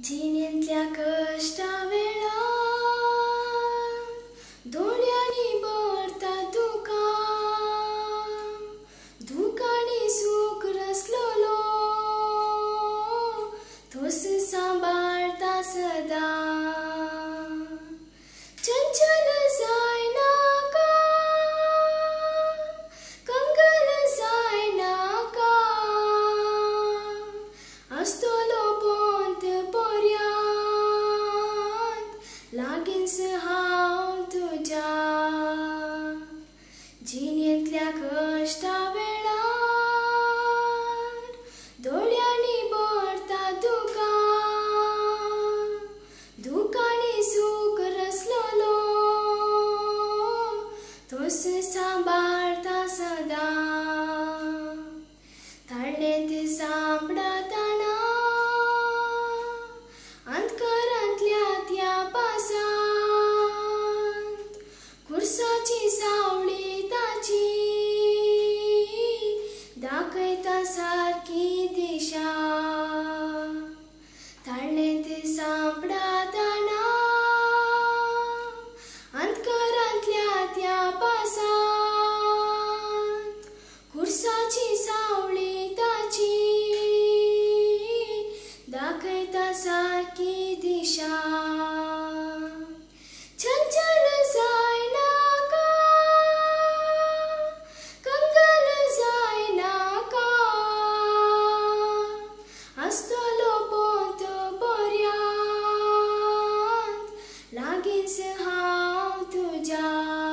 जिणेंतल्या कष्टा वेळा दोळ्यांनी भरता तुका दुखानी सूख रसलोलो तोस सांबाळता सदा चंचल जाय नाका कंगल जाय नाका आस्तलो पोंत पर्यंत लागींच हांव तुज्या जिणेंतल्या कश्टा वेळार दोळ्यांनी भरता तुका दुखानी सूख रसलोलो तोस सांबाळता सदा ताळ्ळेंत सांपडतना अंतकारांतल्या त्या पासांत खुर्साची सावळी ताची दाखयता सारकी दिशा ताळ्ळेंत सांपडतना अंतकारांतल्या त्या पासांत खुर्साची सावळी ताची दाखयता सारकी दिशा चंचल जाय नाका कंगल जाय नाका आस्तलो पोंत पर्यंत लागींच हांव तुज्या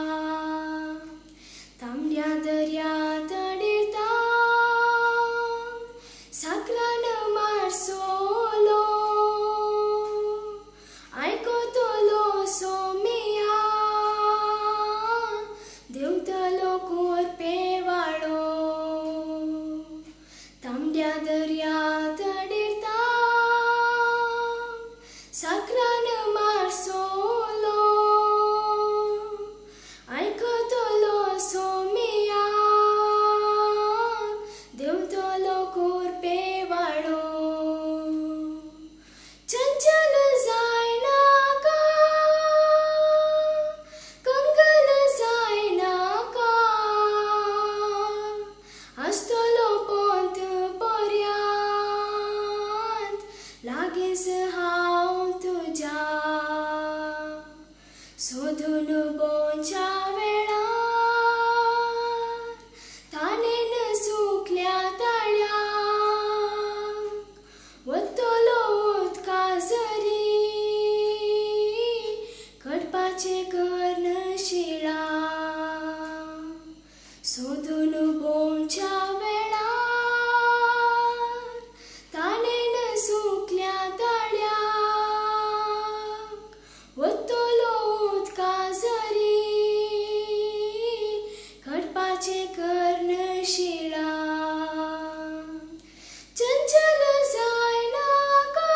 तांबड्या दर्यांत अडेरता साकरान मारसोलो आयकतलो सोमिया देवतलो कोरपे वाडो तांबड्या दर्यांत अडेरता साकरान मारसोलो आयकतलो सोमिया देवतलो कोरपे वाडो चंचल जाय नाका कंगल जाय नाका आस्तलो पोंत पर्यंत लागींच हांव तुज्या सोदून बोंच्या वेळार तानेन सुकल्या ताळ्याक वतलो उदका जरी कडपाचे कर्ण शिळा सोदून बोंच्या वेळार तानेन सुकल्या ताळ्याक वतलो उदका जरी कडपाचे कर्ण शिळा चंचल जाय नाका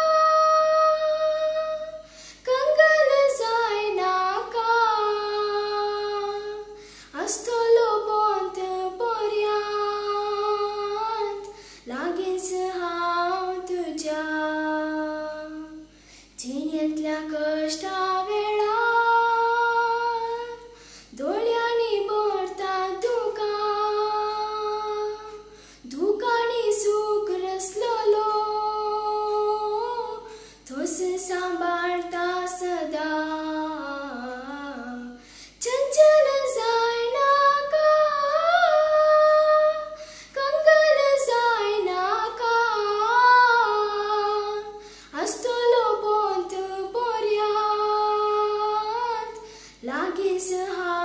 कंगल जाय नाका आस्तलो पोंत पर्यंत लागींच हांव तुज्या जिणेंतल्या कश्टा वेळार दोळ्यांनी भरता तुका दुखानी सूख रसलोलो तोस सांबाळता सदा चंचल जाय नाका कंगल जाय नाका आस्तलो पोंत पर्यंत लागींच हांव